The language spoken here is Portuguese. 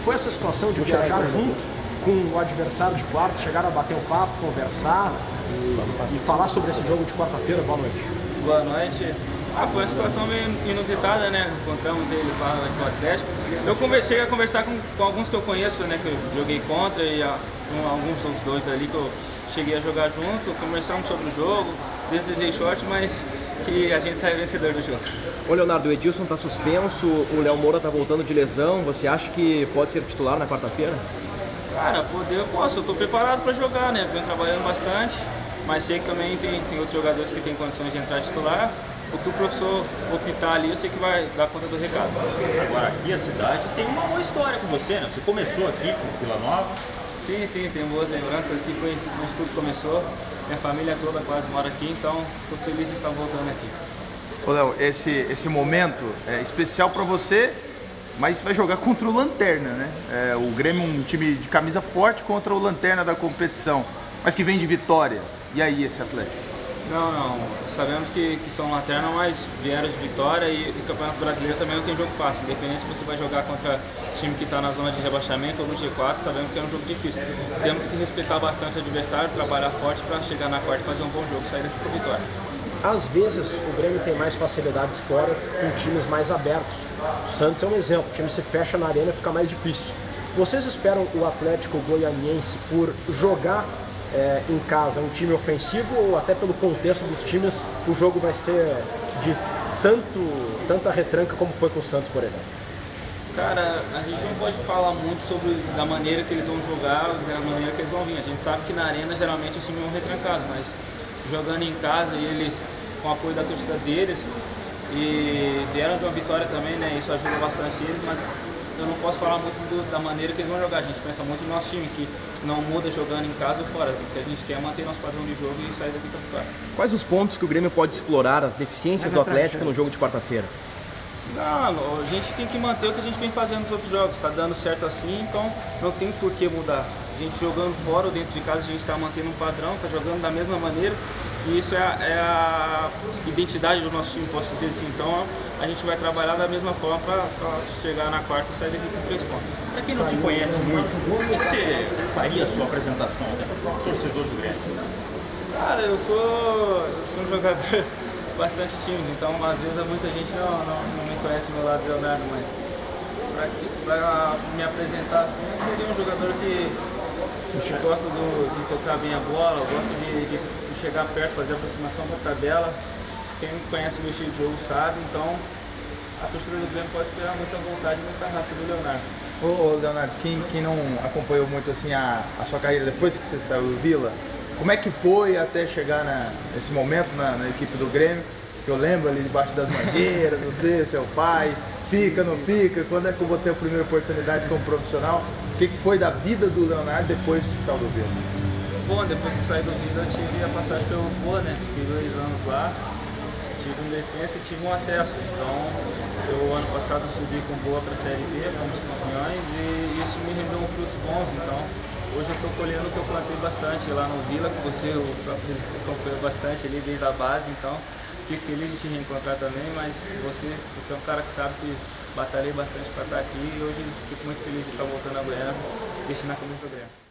foi essa situação de viajar junto com o adversário de quarta, chegaram a bater um papo, conversar e falar sobre esse jogo de quarta-feira? Boa noite. Boa noite. Foi uma situação meio inusitada, né? Encontramos ele falando aqui no Atlético. Eu cheguei a conversar com alguns que eu conheço, né? Que eu joguei contra e com alguns dos dois ali que eu cheguei a jogar junto. Conversamos sobre o jogo, desejei sorte, mas que a gente saia vencedor do jogo. Ô Leonardo, o Edilson está suspenso, o Léo Moura está voltando de lesão. Você acha que pode ser titular na quarta-feira? Cara, poder eu posso. Eu estou preparado para jogar, né? Venho trabalhando bastante, mas sei que também tem outros jogadores que têm condições de entrar titular. O que o professor optar ali, eu sei que vai dar conta do recado. Agora, aqui a cidade tem uma boa história com você, né? Você começou aqui com Vila Nova. Sim, tenho boas lembranças. Aqui foi onde tudo começou. Minha família toda quase mora aqui, então estou feliz de estar voltando aqui. Ô Léo, esse momento é especial para você, mas vai jogar contra o Lanterna, né? O Grêmio é um time de camisa forte contra o Lanterna da competição, mas que vem de vitória. E aí esse Atlético? Não. Sabemos que são Lanterna, mas vieram de vitória e o Campeonato Brasileiro também não tem jogo fácil. Independente se você vai jogar contra time que está na zona de rebaixamento ou no G4, sabemos que é um jogo difícil. Temos que respeitar bastante o adversário, trabalhar forte para chegar na quarta e fazer um bom jogo, sair daqui com vitória. Às vezes o Grêmio tem mais facilidades fora com times mais abertos. O Santos é um exemplo, o time se fecha na arena e fica mais difícil. Vocês esperam o Atlético Goianiense por jogar em casa um time ofensivo ou até pelo contexto dos times o jogo vai ser de tanta retranca como foi com o Santos, por exemplo? Cara, a gente não pode falar muito sobre da maneira que eles vão jogar, da maneira que eles vão vir. A gente sabe que na arena geralmente os times vão retrancados, mas jogando em casa e eles com o apoio da torcida deles e vieram de uma vitória também, né? Isso ajuda bastante eles, mas eu não posso falar muito da maneira que eles vão jogar. A gente pensa muito no nosso time, que não muda jogando em casa ou fora. O que a gente quer é manter nosso padrão de jogo e sair daqui com a vitória. Quais os pontos que o Grêmio pode explorar, as deficiências do Atlético no jogo de quarta-feira? Não, a gente tem que manter o que a gente vem fazendo nos outros jogos. Está dando certo assim, então não tem por que mudar. A gente jogando fora ou dentro de casa, a gente está mantendo um padrão, está jogando da mesma maneira. E isso é a identidade do nosso time, posso dizer assim. Então a gente vai trabalhar da mesma forma para chegar na quarta e sair daqui com 3 pontos. Para quem não te conhece muito, como é que você faria a sua apresentação, né, para o torcedor do Grêmio? Cara, eu sou um jogador bastante tímido, então às vezes muita gente não me conhece meu lado Leonardo, mas para me apresentar assim, eu seria um jogador que gosta de tocar bem a bola, gosta de chegar perto, fazer a aproximação para a tabela. Quem conhece o meu estilo de jogo sabe, então a torcida do Grêmio pode esperar muita vontade e muita raça do Leonardo. Ô Leonardo, quem não acompanhou muito assim a sua carreira depois que você saiu do Vila, como é que foi até chegar nesse momento na equipe do Grêmio? Que eu lembro ali debaixo das mangueiras, você, seu pai, fica, não fica? Quando é que eu vou ter a primeira oportunidade como profissional? O que foi da vida do Leonardo depois que saiu do Vila? Bom, depois que saí do Vila eu tive a passagem pelo Boa, né? Fiquei 2 anos lá, tive uma licença e tive um acesso. Então, eu ano passado subi com o Boa para a Série B, fomos campeões e isso me rendeu frutos bons. Então, hoje eu estou colhendo o que eu plantei bastante lá no Vila, que você acompanhou bastante ali desde a base. Então, fico feliz de te reencontrar também, mas você é um cara que sabe que batalhei bastante para estar aqui e hoje fico muito feliz de estar voltando a Goiânia, vestindo a camisa do Grêmio.